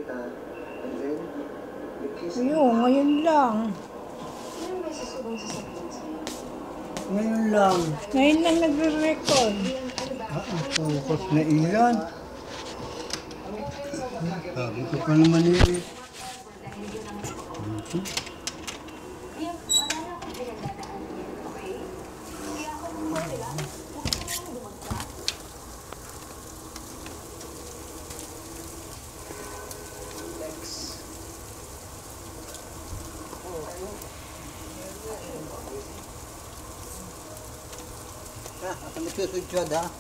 Ayun, ngayon lang. Ngayon lang. Ngayon lang nagre-record. Ang focus na ilan. Sabi ko pa naman eh. Ako nagsusudsod ha.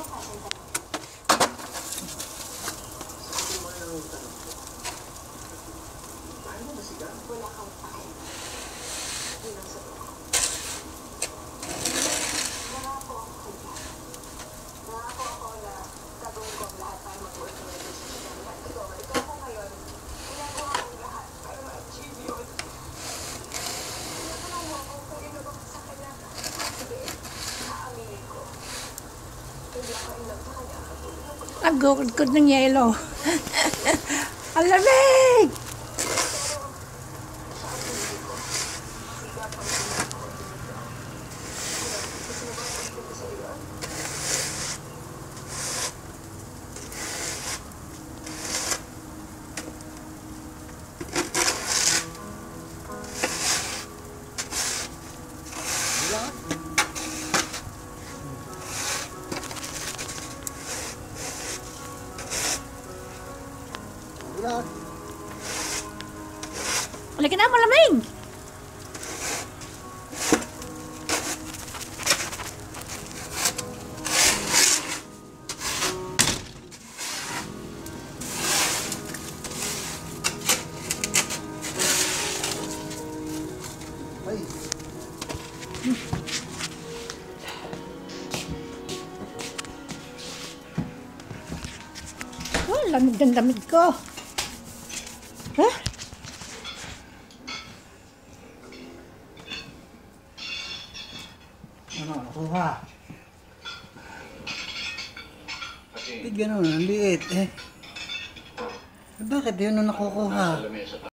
Nagkukod ng yelo. Ang lamig! Halika na, malamig! Ay. Oh, lamig ng damit ko. Huh? Ano, nakuha. Bakit gano'n? Ang liit eh. Bakit yun ang nakukuha?